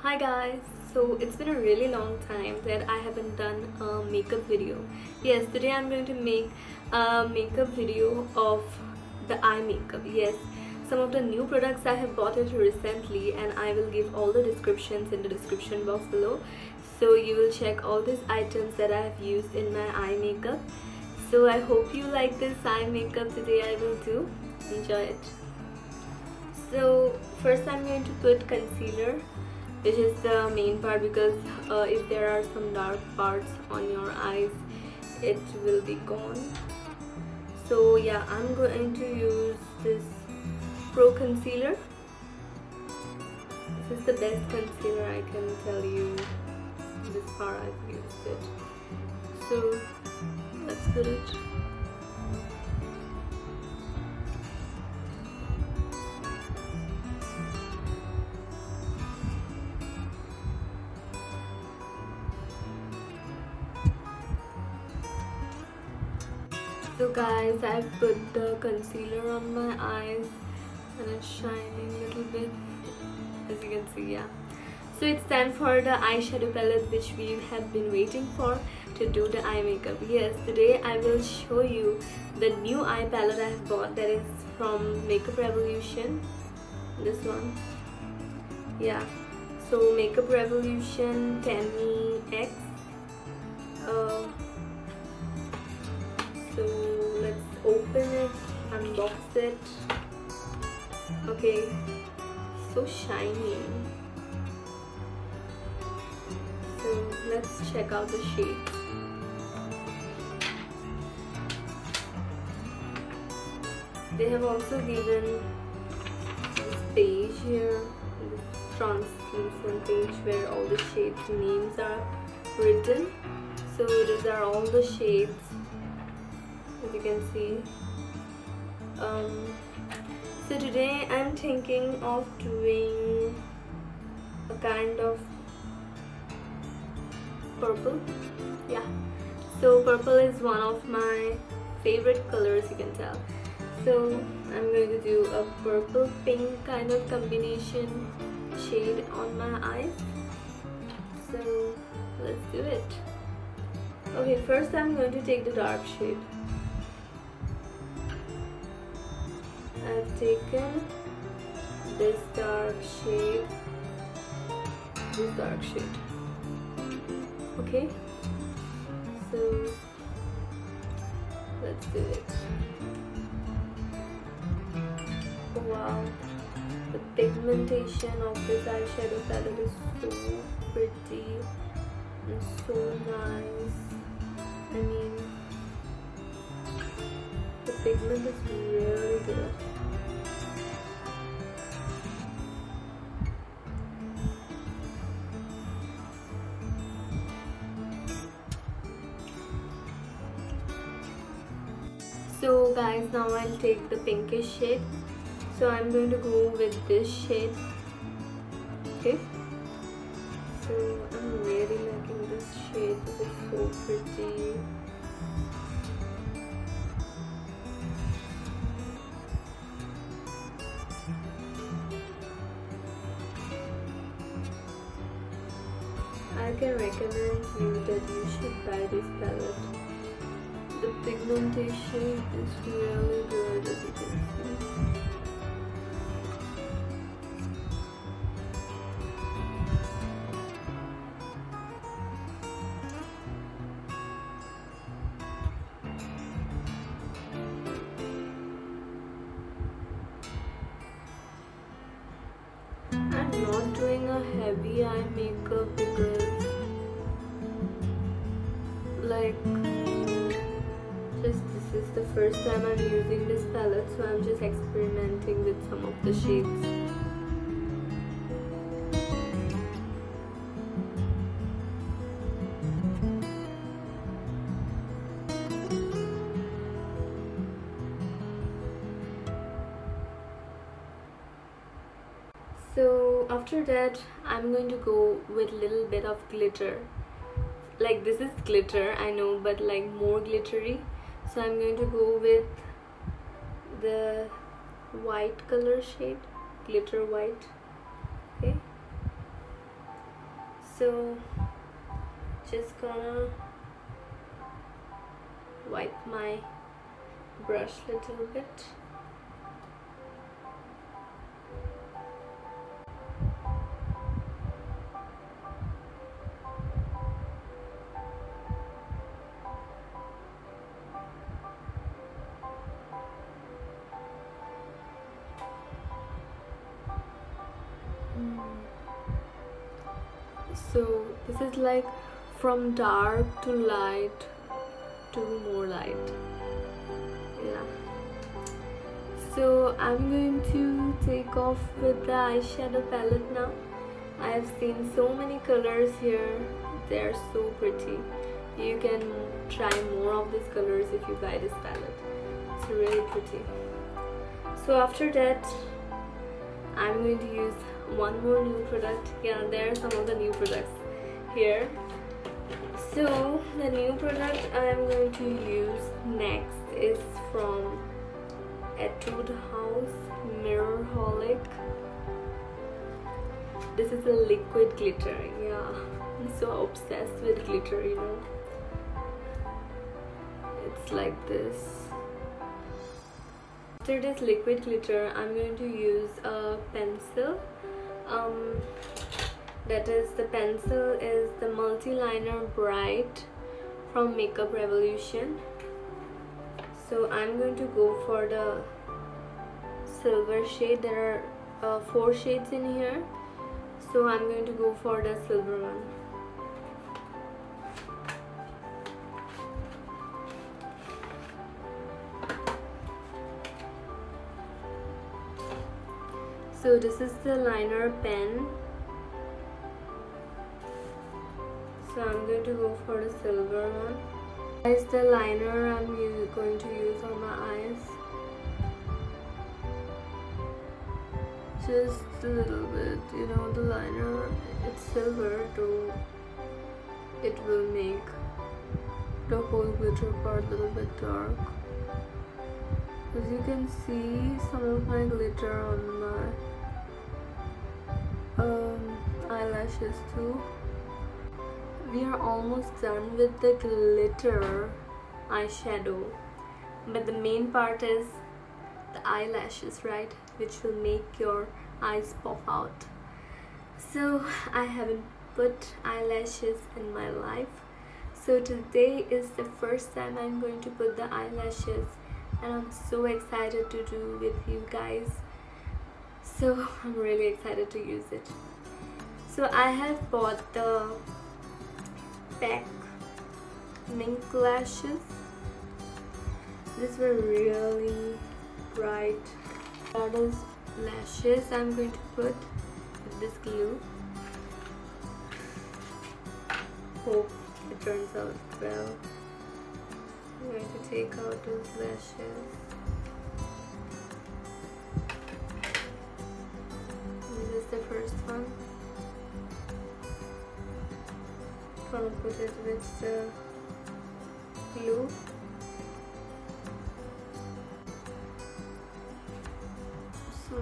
Hi guys, so it's been a really long time that I haven't done a makeup video. Yes, today I'm going to make a makeup video of the eye makeup. Yes, some of the new products I have bought it recently, and I will give all the descriptions in the description box below. So you will check all these items that I have used in my eye makeup. So I hope you like this eye makeup today I will do. Enjoy it. So first I'm going to put concealer, which is the main part, because if there are some dark parts on your eyes, it will be gone. So yeah, I'm going to use this Pro concealer. This is the best concealer, I can tell you. This far I've used it. So let's put it. So guys, I've put the concealer on my eyes and it's shining a little bit, as you can see. Yeah, so it's time for the eyeshadow palette which we have been waiting for to do the eye makeup. Yes, today I will show you the new eye palette I have bought, that is from Makeup Revolution. This one. Yeah, so Makeup Revolution 10X. So let's open it, unbox it. Okay, so shiny. So let's check out the shades. They have also given this page here, this translucent page where all the shades names are written. So these are all the shades, as you can see. So today I'm thinking of doing a kind of purple. Yeah, so purple is one of my favorite colors, you can tell. So I'm going to do a purple pink kind of combination shade on my eyes. So let's do it. Okay, first I'm going to take the dark shade. I've taken this dark shade, okay, so let's do it. Wow, the pigmentation of this eyeshadow palette is so pretty and so nice. I mean, the pigment is really good. So guys, now I'll take the pinkish shade. So I'm going to go with this shade. Okay. So I'm really liking this shade. This is so pretty. I can recommend you that you should buy this palette. The pigmentation is really good, as you can see. I'm not doing a heavy eye makeup because, like, this is the first time I'm using this palette, so I'm just experimenting with some of the shades. So after that, I'm going to go with a little bit of glitter. Like, this is glitter, I know, but like more glittery. So I'm going to go with the white color shade, glitter white. Okay, So just gonna wipe my brush little bit. So this is like from dark to light to more light. Yeah. So I'm going to take off with the eyeshadow palette now. I have seen so many colors here. They're so pretty. You can try more of these colors if you buy this palette. It's really pretty. So after that, I'm going to use one more new product. Yeah, there are some of the new products here. So the new product I'm going to use next is from Etude House Mirrorholic. This is a liquid glitter. Yeah, I'm so obsessed with glitter, you know. It's like this. After this liquid glitter, I'm going to use a pencil. That is, the pencil is the Multi-Liner Bright from Makeup Revolution. So I'm going to go for the silver shade. There are 4 shades in here, so I'm going to go for the silver one. So this is the liner pen. So I'm going to go for the silver one. This is the liner I'm going to use on my eyes. Just a little bit, you know, the liner, it's silver, so it will make the whole glitter part a little bit dark. As you can see, some of my glitter on my eyelashes too. We are almost done with the glitter eyeshadow, but the main part is the eyelashes, right, which will make your eyes pop out. So I haven't put eyelashes in my life, so today is the first time I'm going to put the eyelashes, and I'm so excited to do with you guys. So I'm really excited to use it. So I have bought the PAC Mink lashes. These were really bright. That is lashes I'm going to put with this glue. Hope it turns out well. I'm going to take out those lashes. This is the first one. I'm gonna put it with the glue. So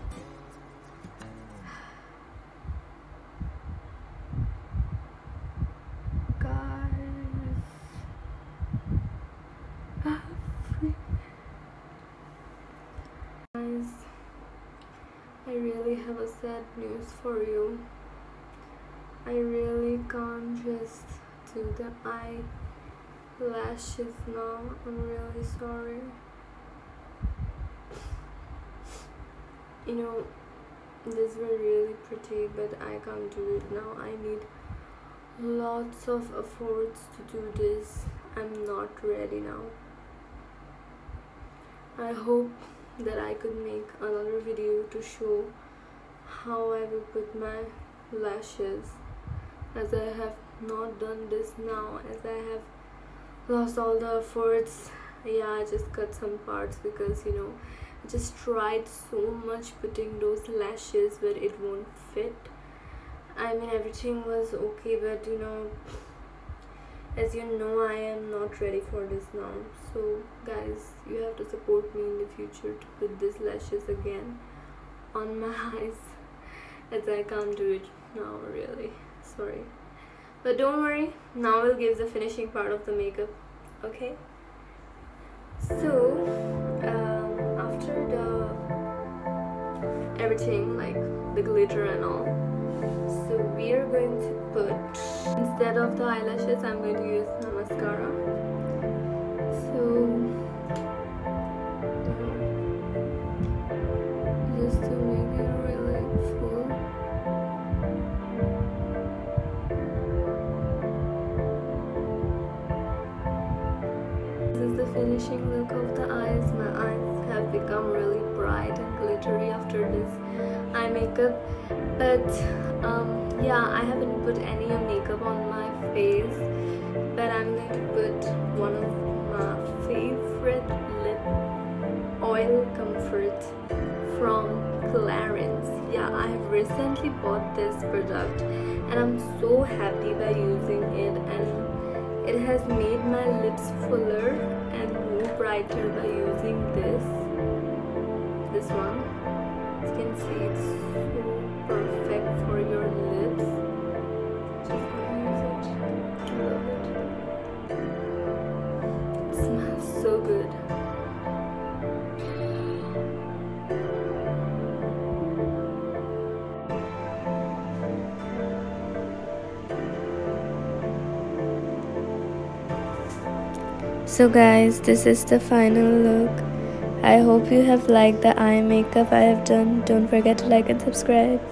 guys, I really have a sad news for you. I really can't just do the eyelashes now. I'm really sorry. You know, these were really pretty, but I can't do it now. I need lots of efforts to do this. I'm not ready now. I hope that I could make another video to show how I will put my lashes, as I have not done this now, as I have lost all the efforts. Yeah, I just cut some parts because, you know, I just tried so much putting those lashes, but it won't fit. I mean, everything was okay, but you know, as you know, I am not ready for this now. So guys, you have to support me in the future to put these lashes again on my eyes, as I can't do it now, really. Sorry. But don't worry, now we'll give the finishing part of the makeup. Okay, so after the everything, like the glitter and all, so we are going to put, instead of the eyelashes, I'm going to use the mascara. So just to make it really full. This is the finishing look of the eyes. My eyes have become really bright and glittery after this eye makeup. But yeah, I haven't put any makeup on my face, but I'm going to put one of my favorite lip oil comfort from Clarins. Yeah, I have recently bought this product and I'm so happy by using it, and it has made my lips fuller and more brighter by using this one. As you can see, it's so perfect for your lips. Just gonna use it. I love it. It smells so good. So guys, this is the final look. I hope you have liked the eye makeup I have done. Don't forget to like and subscribe.